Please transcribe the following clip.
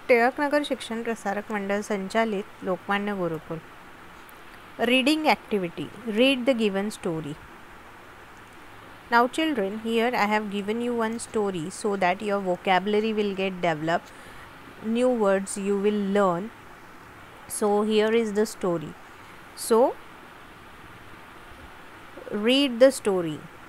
टिळकनगर शिक्षण प्रसारक मंडळ संचालित Lokmanya Gurukul. Reading activity. Read the given story. Now children, here I have given you one story so that your vocabulary will get developed, new words you will learn. So here is the story. So read the story.